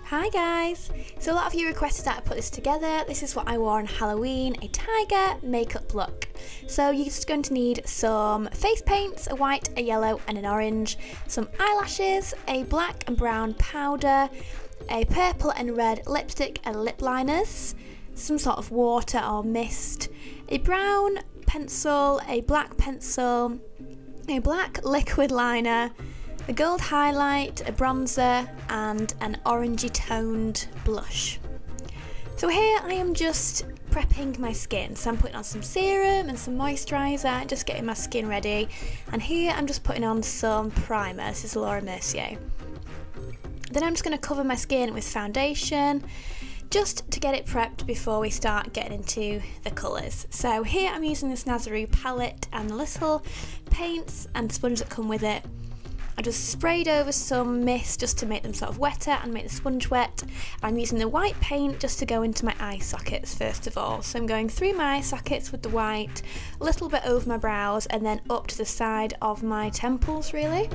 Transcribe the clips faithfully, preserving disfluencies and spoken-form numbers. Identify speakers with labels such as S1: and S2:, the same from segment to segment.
S1: Hi guys! So a lot of you requested that I put this together. This is what I wore on Halloween, a tiger makeup look. So you're just going to need some face paints, a white, a yellow and an orange, some eyelashes, a black and brown powder, a purple and red lipstick and lip liners, some sort of water or mist, a brown pencil, a black pencil, a black liquid liner, a gold highlight, a bronzer and an orangey toned blush. So here I am just prepping my skin. So I'm putting on some serum and some moisturiser, just getting my skin ready. And here I'm just putting on some primer. This is Laura Mercier. Then I'm just going to cover my skin with foundation, just to get it prepped before we start getting into the colours. So here I'm using this Nazaroo palette and the little paints and sponge that come with it. I just sprayed over some mist just to make them sort of wetter and make the sponge wet. I'm using the white paint just to go into my eye sockets first of all. So I'm going through my eye sockets with the white, a little bit over my brows and then up to the side of my temples really.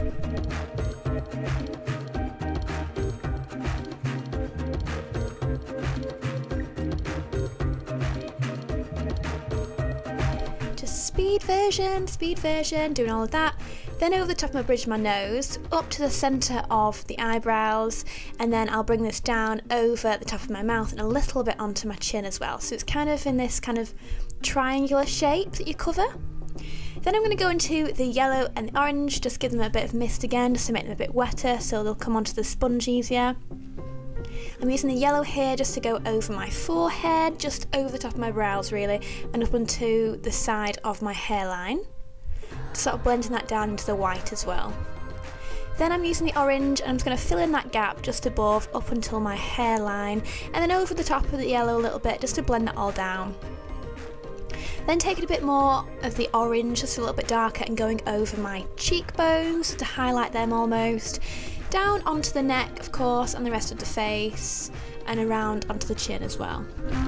S1: Just speed version, speed version, doing all of that. Then over the top of my bridge of my nose, up to the centre of the eyebrows, and then I'll bring this down over the top of my mouth and a little bit onto my chin as well. So it's kind of in this kind of triangular shape that you cover. Then I'm going to go into the yellow and the orange, just give them a bit of mist again, just to make them a bit wetter so they'll come onto the sponge easier. I'm using the yellow here just to go over my forehead, just over the top of my brows really, and up onto the side of my hairline. Sort of blending that down into the white as well. Then I'm using the orange and I'm just going to fill in that gap just above up until my hairline, and then over the top of the yellow a little bit just to blend that all down. Then taking a bit more of the orange, just a little bit darker, and going over my cheekbones to highlight them almost, down onto the neck of course and the rest of the face, and around onto the chin as well.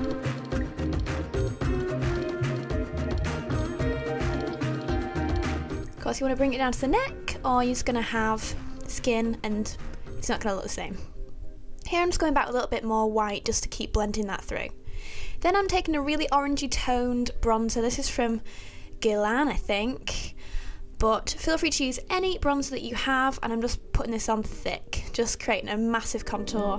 S1: Of course, you want to bring it down to the neck, or you're just going to have skin and it's not going to look the same. Here I'm just going back a little bit more white just to keep blending that through. Then I'm taking a really orangey toned bronzer. This is from Guerlain, I think, but feel free to use any bronzer that you have, and I'm just putting this on thick, just creating a massive contour.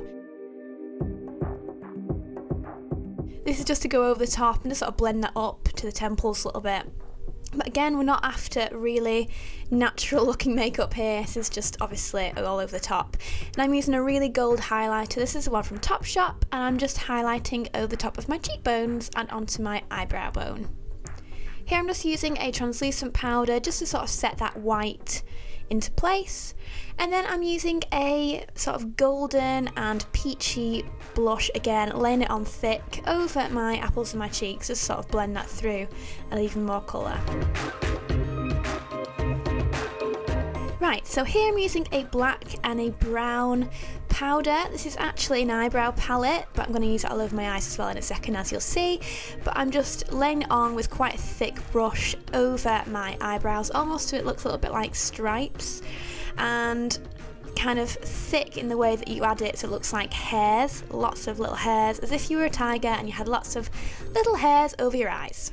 S1: This is just to go over the top and just sort of blend that up to the temples a little bit. But again, we're not after really natural looking makeup here. This is just obviously all over the top. And I'm using a really gold highlighter. This is the one from Topshop, and I'm just highlighting over the top of my cheekbones and onto my eyebrow bone. Here I'm just using a translucent powder just to sort of set that white into place. And then I'm using a sort of golden and peachy blush again, laying it on thick over my apples of my cheeks, just sort of blend that through and even more colour. Right, so here I'm using a black and a brown powder. This is actually an eyebrow palette, but I'm going to use it all over my eyes as well in a second, as you'll see. But I'm just laying it on with quite a thick brush over my eyebrows, almost so it looks a little bit like stripes, and kind of thick in the way that you add it, so it looks like hairs, lots of little hairs, as if you were a tiger and you had lots of little hairs over your eyes.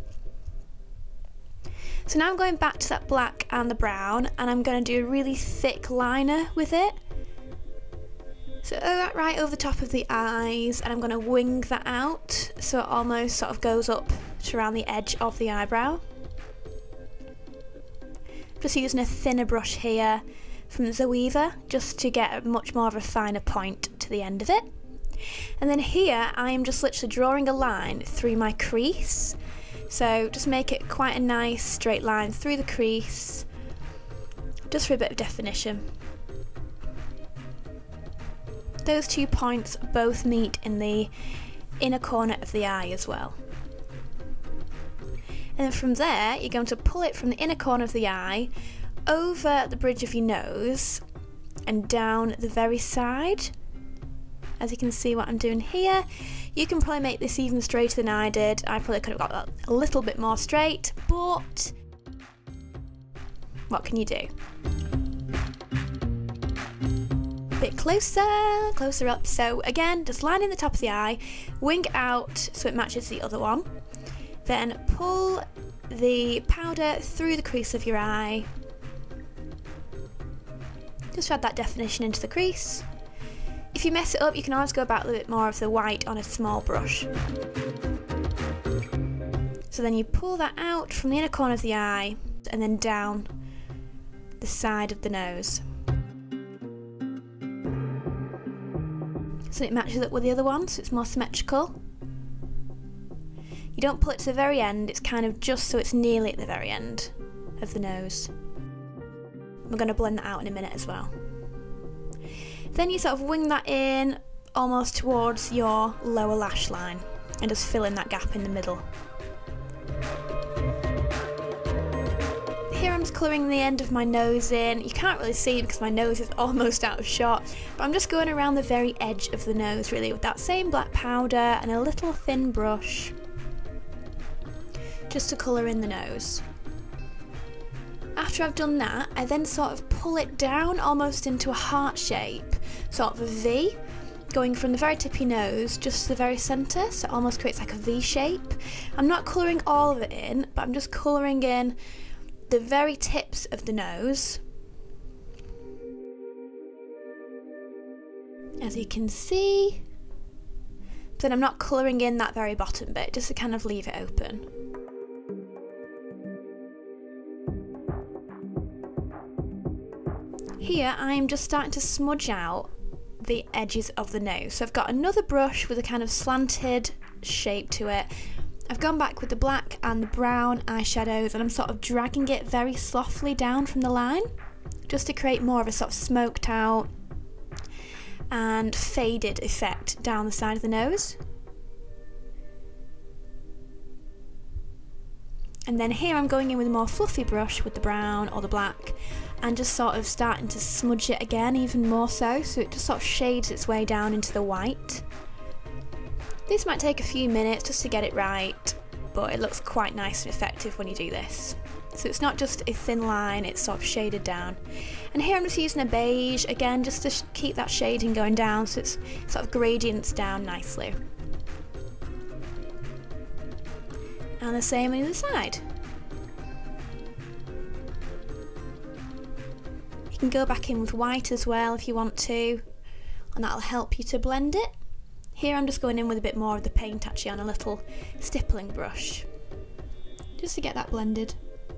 S1: So now I'm going back to that black and the brown, and I'm going to do a really thick liner with it. So right over the top of the eyes, and I'm going to wing that out so it almost sort of goes up to around the edge of the eyebrow. Just using a thinner brush here from Zoeva just to get much more of a finer point to the end of it. And then here I am just literally drawing a line through my crease. So just make it quite a nice straight line through the crease, just for a bit of definition. Those two points both meet in the inner corner of the eye as well. And then from there, you're going to pull it from the inner corner of the eye over the bridge of your nose and down the very side. As you can see what I'm doing here. You can probably make this even straighter than I did. I probably could have got that a little bit more straight, but what can you do? bit closer, closer up. So again, just line in the top of the eye, wing it out so it matches the other one. Then pull the powder through the crease of your eye. Just add that definition into the crease. If you mess it up, you can always go back a little bit more of the white on a small brush. So then you pull that out from the inner corner of the eye and then down the side of the nose. So it matches up with the other one, so it's more symmetrical. You don't pull it to the very end, it's kind of just so it's nearly at the very end of the nose. We're going to blend that out in a minute as well. Then you sort of wing that in almost towards your lower lash line and just fill in that gap in the middle. Here I'm just colouring the end of my nose in. You can't really see because my nose is almost out of shot, but I'm just going around the very edge of the nose really with that same black powder and a little thin brush just to colour in the nose. After I've done that, I then sort of pull it down almost into a heart shape, sort of a V, going from the very tip of your nose just to the very centre, so it almost creates like a V shape. I'm not colouring all of it in, but I'm just colouring in the very tips of the nose. As you can see, but then I'm not colouring in that very bottom bit, just to kind of leave it open. Here I'm just starting to smudge out the edges of the nose. So I've got another brush with a kind of slanted shape to it. I've gone back with the black and the brown eyeshadows and I'm sort of dragging it very softly down from the line just to create more of a sort of smoked out and faded effect down the side of the nose. And then here I'm going in with a more fluffy brush with the brown or the black and just sort of starting to smudge it again even more so, so it just sort of shades its way down into the white. This might take a few minutes just to get it right, but it looks quite nice and effective when you do this. So it's not just a thin line, it's sort of shaded down. And here I'm just using a beige, again just to sh keep that shading going down so it's sort of gradients down nicely. And the same on the other side. You can go back in with white as well if you want to, and that'll help you to blend it. Here I'm just going in with a bit more of the paint actually on a little stippling brush, just to get that blended.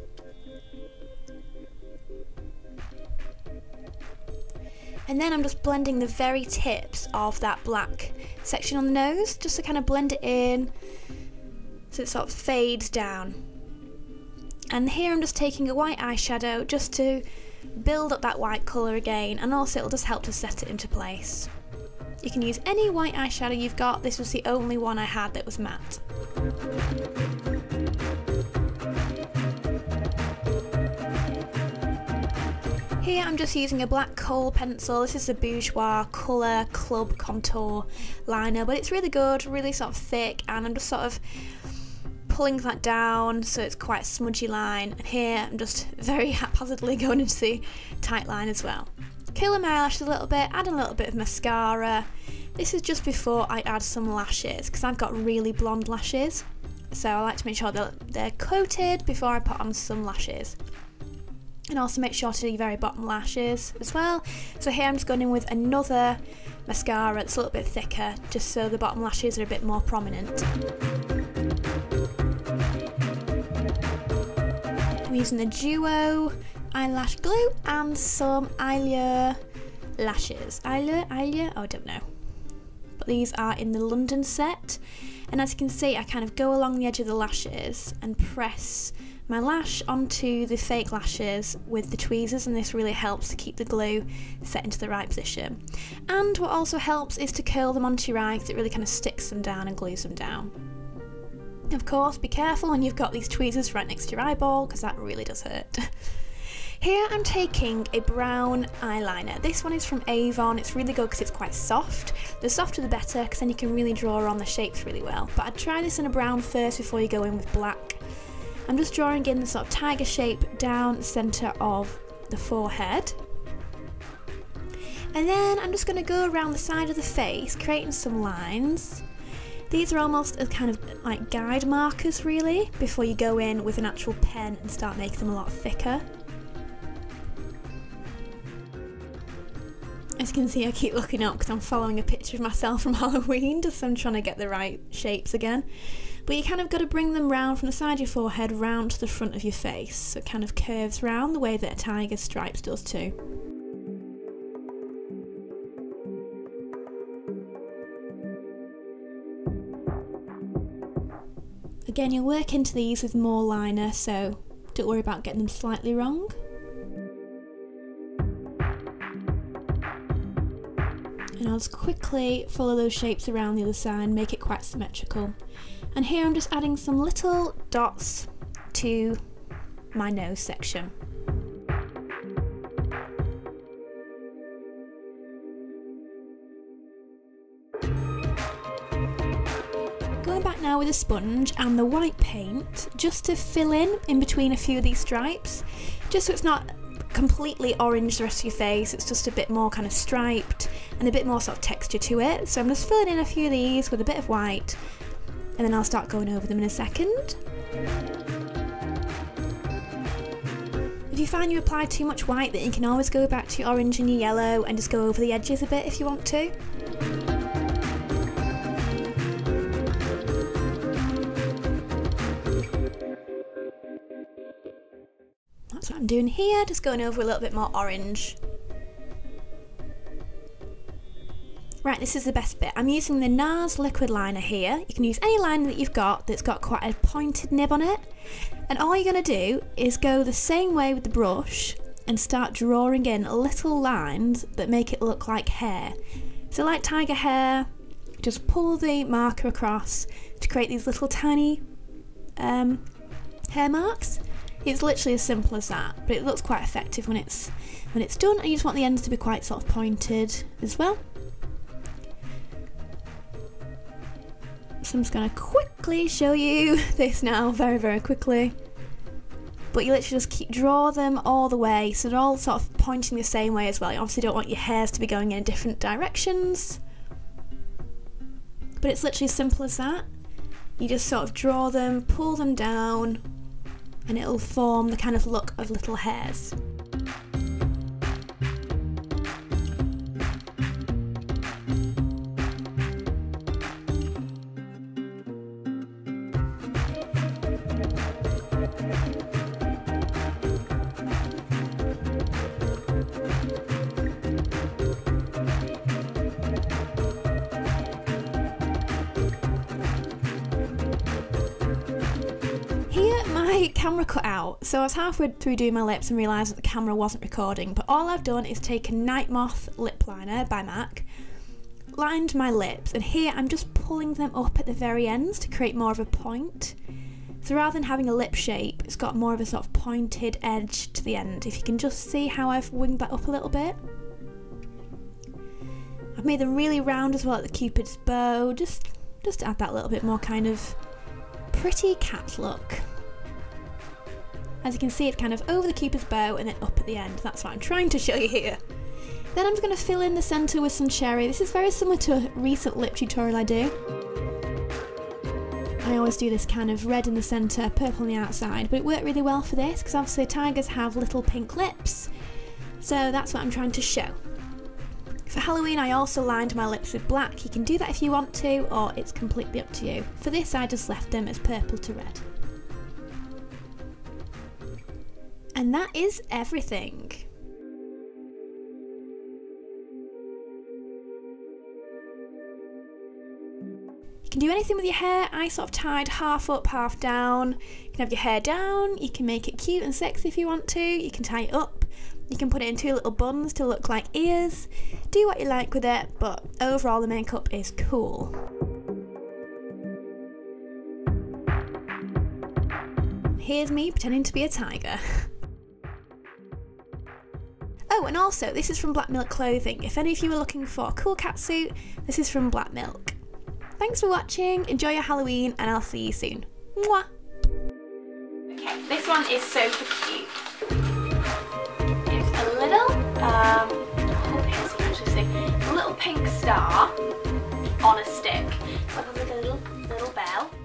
S1: And then I'm just blending the very tips of that black section on the nose, just to kind of blend it in so it sort of fades down. And here I'm just taking a white eyeshadow just to build up that white colour again, and also it'll just help to set it into place. You can use any white eyeshadow you've got, this was the only one I had that was matte. Here I'm just using a black kohl pencil. This is the Bourjois Colour Club Contour Liner, but it's really good, really sort of thick, and I'm just sort of pulling that down so it's quite a smudgy line. And here I'm just very haphazardly going into the tight line as well. Curling my eyelashes a little bit, add a little bit of mascara. This is just before I add some lashes, because I've got really blonde lashes. So I like to make sure that they're coated before I put on some lashes. And also make sure to do your very bottom lashes as well. So here I'm just going in with another mascara that's a little bit thicker, just so the bottom lashes are a bit more prominent. I'm using the Duo eyelash glue and some Eyelure lashes. Eyelure? Eyelure? Oh, I don't know. But these are in the London set. And as you can see, I kind of go along the edge of the lashes and press my lash onto the fake lashes with the tweezers, and this really helps to keep the glue set into the right position. And what also helps is to curl them onto your eye, because it really kind of sticks them down and glues them down. Of course, be careful when you've got these tweezers right next to your eyeball, because that really does hurt. Here I'm taking a brown eyeliner. This one is from Avon. It's really good because it's quite soft. The softer the better, because then you can really draw on the shapes really well. But I'd try this in a brown first before you go in with black. I'm just drawing in the sort of tiger shape down the centre of the forehead. And then I'm just going to go around the side of the face, creating some lines. These are almost as kind of like guide markers really, before you go in with an actual pen and start making them a lot thicker. As you can see, I keep looking up because I'm following a picture of myself from Halloween, just so I'm trying to get the right shapes again. But you kind of got to bring them round from the side of your forehead round to the front of your face, so it kind of curves round the way that a tiger's stripes does too. Again, you'll work into these with more liner, so don't worry about getting them slightly wrong. And I'll just quickly follow those shapes around the other side, make it quite symmetrical. And here I'm just adding some little dots to my nose section. Going back now with a sponge and the white paint, just to fill in in between a few of these stripes, just so it's not completely orange the rest of your face, it's just a bit more kind of striped and a bit more sort of texture to it. So I'm just filling in a few of these with a bit of white, and then I'll start going over them in a second. If you find you apply too much white, then you can always go back to your orange and your yellow and just go over the edges a bit if you want to. That's what I'm doing here, just going over a little bit more orange. Right, this is the best bit. I'm using the NARS liquid liner here. You can use any liner that you've got that's got quite a pointed nib on it. And all you're going to do is go the same way with the brush and start drawing in little lines that make it look like hair. So like tiger hair, just pull the marker across to create these little tiny um, hair marks. It's literally as simple as that, but it looks quite effective when it's when it's done, and you just want the ends to be quite sort of pointed as well. So I'm just going to quickly show you this now, very very quickly. But you literally just keep draw them all the way, so they're all sort of pointing the same way as well. You obviously don't want your hairs to be going in different directions, but it's literally as simple as that. You just sort of draw them, pull them down, and it'll form the kind of look of little hairs. My camera cut out, so I was halfway through doing my lips and realised that the camera wasn't recording, but all I've done is take a Night Moth lip liner by MAC, lined my lips, and here I'm just pulling them up at the very ends to create more of a point. So rather than having a lip shape, it's got more of a sort of pointed edge to the end. If you can just see how I've winged that up a little bit. I've made them really round as well at the Cupid's bow, just, just to add that little bit more kind of pretty cat look. As you can see, it's kind of over the Cupid's bow and then up at the end. That's what I'm trying to show you here. Then I'm just going to fill in the centre with some cherry. This is very similar to a recent lip tutorial I do. I always do this kind of red in the centre, purple on the outside, but it worked really well for this because obviously tigers have little pink lips. So that's what I'm trying to show. For Halloween, I also lined my lips with black. You can do that if you want to, or it's completely up to you. For this, I just left them as purple to red. And that is everything. You can do anything with your hair. I sort of tied half up, half down. You can have your hair down, you can make it cute and sexy if you want to, you can tie it up, you can put it in two little buns to look like ears. Do what you like with it, but overall the makeup is cool. Here's me pretending to be a tiger. Oh, and also, this is from Black Milk Clothing. If any of you are looking for a cool catsuit, this is from Black Milk. Thanks for watching, enjoy your Halloween, and I'll see you soon. Mwah! Okay, this one is super cute. It's a little, um, I hope you can actually pink star on a stick. So it has like a little, little bell.